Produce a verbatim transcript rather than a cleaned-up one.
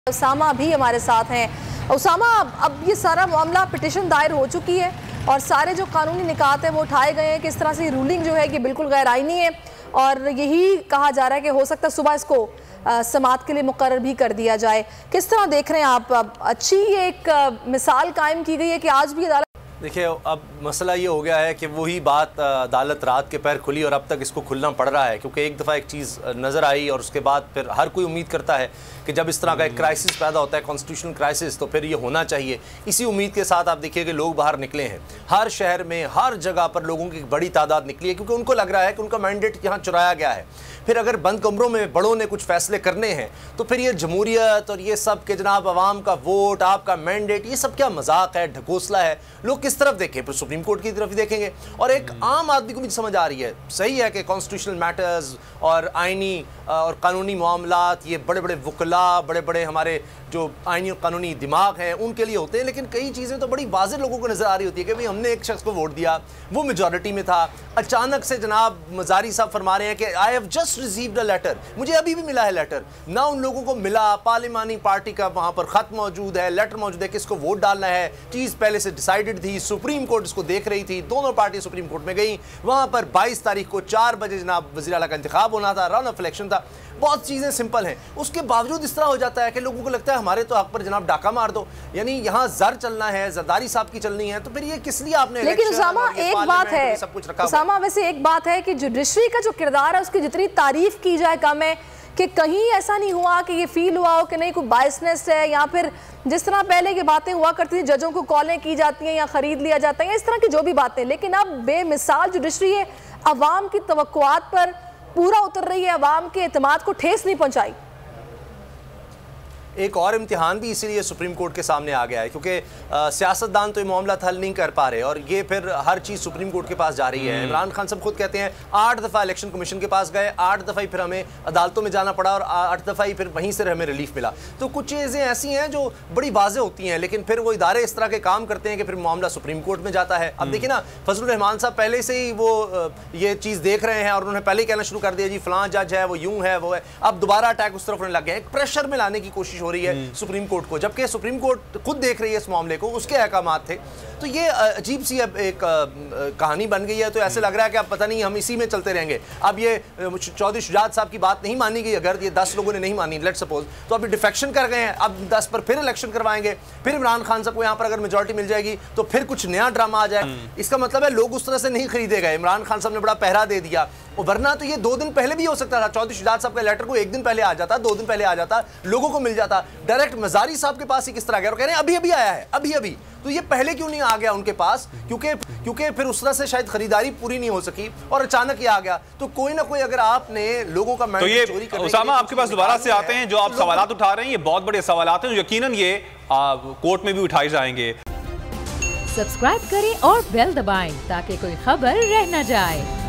उसामा भी हमारे साथ हैं। उसामा, अब ये सारा मामला पिटिशन दायर हो चुकी है और सारे जो कानूनी निकात हैं वो उठाए गए हैं कि इस तरह से रूलिंग जो है कि बिल्कुल गैर आईनी है और यही कहा जा रहा है कि हो सकता है सुबह इसको आ, समाअत के लिए मुकर्रर भी कर दिया जाए। किस तरह देख रहे हैं आप? अब अच्छी एक आ, मिसाल कायम की गई है कि आज भी अदालत। देखिए, अब मसला ये हो गया है कि वही बात अदालत रात के पैर खुली और अब तक इसको खुलना पड़ रहा है, क्योंकि एक दफ़ा एक चीज़ नज़र आई और उसके बाद फिर हर कोई उम्मीद करता है कि जब इस तरह का एक क्राइसिस पैदा होता है, कॉन्स्टिट्यूशनल क्राइसिस, तो फिर ये होना चाहिए। इसी उम्मीद के साथ आप देखिए कि लोग बाहर निकले हैं। हर शहर में, हर जगह पर लोगों की बड़ी तादाद निकली है, क्योंकि उनको लग रहा है कि उनका मैंडेट यहाँ चुराया गया है। फिर अगर बंद कमरों में बड़ों ने कुछ फैसले करने हैं तो फिर ये जमहूरियत और ये सब के जनाब आवाम का वोट, आपका मैंडेट, ये सब क्या मजाक है, ढकोसला है? लोग किस तरफ देखें? फिर सुप्रीम कोर्ट की तरफ ही देखेंगे। और एक आम आदमी को भी समझ आ रही है, सही है कि कॉन्स्टिट्यूशनल मैटर्स और आइनी और कानूनी मामलात ये बड़े बड़े वकला, बड़े बड़े हमारे जो आइनी और कानूनी दिमाग हैं उनके लिए होते हैं, लेकिन कई चीज़ें तो बड़ी वाज़ेह लोगों को नज़र आ रही होती है कि भाई हमने एक शख्स को वोट दिया, वो मेजॉरिटी में था, अचानक से जनाब मजारी साहब फरमा रहे हैं कि I have just received a letter, मुझे अभी भी मिला है लेटर। ना उन लोगों को मिला, पार्लिमानी पार्टी का वहाँ पर ख़त मौजूद है, लेटर मौजूद है, किसको वोट डालना है, चीज़ पहले से डिसाइडेड थी, सुप्रीम कोर्ट इसको देख रही थी, दोनों पार्टी सुप्रीम कोर्ट में गई। वहाँ पर बाईस तारीख को चार बजे जनाब वज़ीर आला का इंतखाब होना था, रन ऑफ इलेक्शन था। बहुत चीज़ें सिंपल हैं, उसके बावजूद इस तरह हो जाता है कि लोगों को लगता है हमारे तो हक पर जनाब डाका मार दो, यानी यहाँ जर चलना है, जरदारी साहब की चलनी है, तो फिर ये किस लिए आपने? लेकिन उसामा एक बात है, उसामा वैसे एक बात है कि जुडिशरी का जो किरदार है उसकी जितनी तारीफ की जाए कम है, कि कहीं ऐसा नहीं हुआ कि ये फील हुआ हो कि नहीं कोई बायसनेस है, या फिर जिस तरह पहले की बातें हुआ करती थी, जजों को कॉलें की जाती हैं या खरीद लिया जाता है, इस तरह की जो भी बातें। लेकिन अब बेमिसाल जुडिशरी है, अवाम की तवक्कुआत पर पूरा उतर रही है, अवाम के एतमाद को ठेस नहीं पहुंचाई। एक और इम्तिहान भी इसीलिए सुप्रीम कोर्ट के सामने आ गया है, क्योंकि सियासतदान तो ये मामला हल नहीं कर पा रहे और ये फिर हर चीज़ सुप्रीम कोर्ट के पास जा रही है। इमरान खान साहब खुद कहते हैं आठ दफ़ा इलेक्शन कमीशन के पास गए, आठ दफ़ा ही फिर हमें अदालतों में जाना पड़ा और आठ दफ़ा ही फिर वहीं से हमें रिलीफ मिला। तो कुछ चीज़ें ऐसी हैं जो बड़ी वाज़ेह होती हैं, लेकिन फिर वो इदारे इस तरह के काम करते हैं कि फिर मामला सुप्रीम कोर्ट में जाता है। अब देखिए ना, फजलुर रहमान साहब पहले से ही वो ये चीज़ देख रहे हैं और उन्होंने पहले ही कहना शुरू कर दिया जी फलां जज है, वो यूँ है, वो है। अब दोबारा अटैक उस तरफ होने लग गए हैं, प्रेशर में लाने की कोशिश हो रही है सुप्रीम कोर्ट को, जबकि सुप्रीम कोर्ट खुद देख रही है इस मामले को, उसके अहकामात थे। तो ये अजीब सी अब एक कहानी बन गई है। तो ऐसे लग रहा है कि अब पता नहीं हम इसी में चलते रहेंगे। अब ये चौधरी शुजात साहब की बात नहीं मानी गई, अगर ये दस लोगों ने नहीं मानी, लेट सपोज, तो अभी डिफेक्शन कर गए हैं, अब दस पर फिर इलेक्शन करवाएंगे, फिर इमरान खान साहब को यहाँ पर अगर मेजॉरिटी मिल जाएगी तो फिर कुछ नया ड्रामा आ जाए। इसका मतलब है लोग उस तरह से नहीं खरीदे गए। इमरान खान साहब ने बड़ा पहरा दे दिया, वरना तो ये दो दिन पहले भी हो सकता था। चौधरी शुजात साहब का लेटर को एक दिन पहले आ जाता, दो दिन पहले आ जाता, लोगों को मिल जाता। डायरेक्ट मजारी साहब के पास ही किस तरह गया और कह रहे हैं अभी अभी आया है, अभी अभी। तो ये पहले क्यों नहीं आ गया उनके पास? क्योंकि क्योंकि फिर उस तरह से शायद खरीदारी पूरी नहीं हो सकी और अचानक ही आ गया। तो कोई ना कोई अगर आपने लोगों का तो ये उसामा आपके पास दोबारा से आते हैं, जो आप सवालात उठा रहे हैं ये बहुत बड़े सवालात हैं, यकीनन ये कोर्ट में भी उठाए जाएंगे। सब्सक्राइब करें और बेल दबाएं ताकि कोई खबर रह न जाए।